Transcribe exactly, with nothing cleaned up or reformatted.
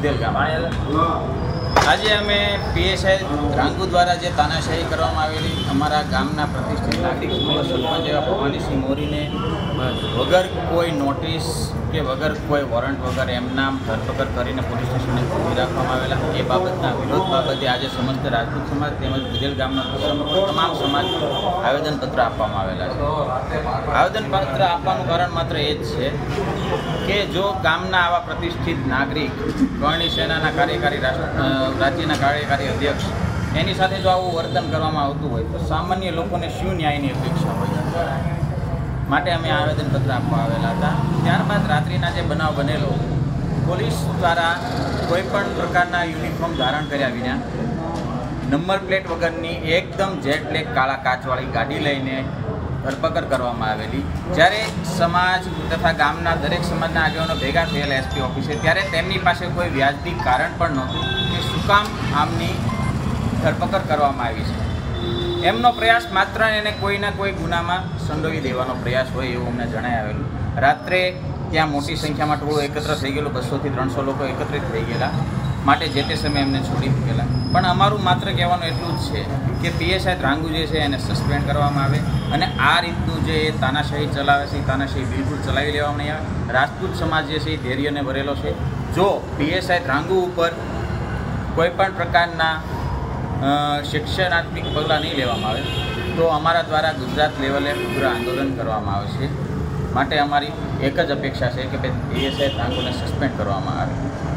બુધેલ ગામ આજે અમે પીએસઆઈ ધ્રાંગુ દ્વારા જે તાનાશાહી કરવામાં આવેલી અમારા ગામના પ્રતિષ્ઠિત નાગરિક સરપંચ એવા ભવાનીસિંહ મોરીને વગર કોઈ નોટિસ કે વગર કોઈ વોરંટ વગર એમના ધરપકડ કરીને પોલીસ સ્ટેશને ઉભી રાખવામાં આવેલા એ બાબતના વિરોધ બાબતે આજે સમસ્ત રાજપૂત સમાજ તેમજ બુધેલ ગામના તમામ સમાજ આવેદનપત્ર આપવામાં આવેલા છે. આવેદનપત્ર આપવાનું કારણ માત્ર એ જ છે કે જો ગામના આવા પ્રતિષ્ઠિત નાગરિક કરણી સેનાના કાર્યકારી રાષ્ટ્ર રાજ્યના કાર્યકારી અધ્યક્ષ એની સાથે જો આવું વર્તન કરવામાં આવતું હોય તો સામાન્ય લોકોને શું ન્યાયની અપેક્ષા હોય. માટે અમે આવેદનપત્ર આપવા આવેલા હતા. ત્યારબાદ રાત્રિના જે બનાવ બનેલો પોલીસ દ્વારા કોઈપણ પ્રકારના યુનિફોર્મ ધારણ કર્યા વિના નંબર પ્લેટ વગરની એકદમ જેટ બ્લેક કાળા કાચવાળી ગાડી લઈને ધરપકડ કરવામાં આવેલી. જ્યારે સમાજ તથા ગામના દરેક સમાજના આગેવાનો ભેગા થયેલા એસપી ઓફિસે ત્યારે તેમની પાસે કોઈ વ્યાજબી કારણ પણ નહોતું કે શું કામ આમની ધરપકડ કરવામાં આવી છે. એમનો પ્રયાસ માત્ર એને કોઈના કોઈ ગુનામાં સંડોવી દેવાનો પ્રયાસ હોય એવું અમને જણાઈ આવેલું. રાત્રે ત્યાં મોટી સંખ્યામાં ટોળું એકત્ર થઈ ગયેલું, બસોથી ત્રણસો લોકો એકત્રિત થઈ ગયેલા. માટે જે તે સમયે એમને છોડી મૂકેલા. પણ અમારું માત્ર કહેવાનું એટલું જ છે કે પીએસઆઈ ધ્રાંગુ જે છે એને સસ્પેન્ડ કરવામાં આવે અને આ રીતનું જે તાનાશાહી ચલાવે છે એ તાનાશાહી બિલકુલ ચલાવી લેવામાં નહીં આવે. રાજપૂત સમાજ જે છે એ ધૈર્યને ભરેલો છે. જો પીએસઆઈ ધ્રાંગુ ઉપર કોઈપણ પ્રકારના શિક્ષણાત્મક પગલાં નહીં લેવામાં આવે તો અમારા દ્વારા ગુજરાત લેવલે ઉગ્ર આંદોલન કરવામાં આવશે. માટે અમારી એક જ અપેક્ષા છે કે પીએસઆઈ ધ્રાંગુને સસ્પેન્ડ કરવામાં આવે.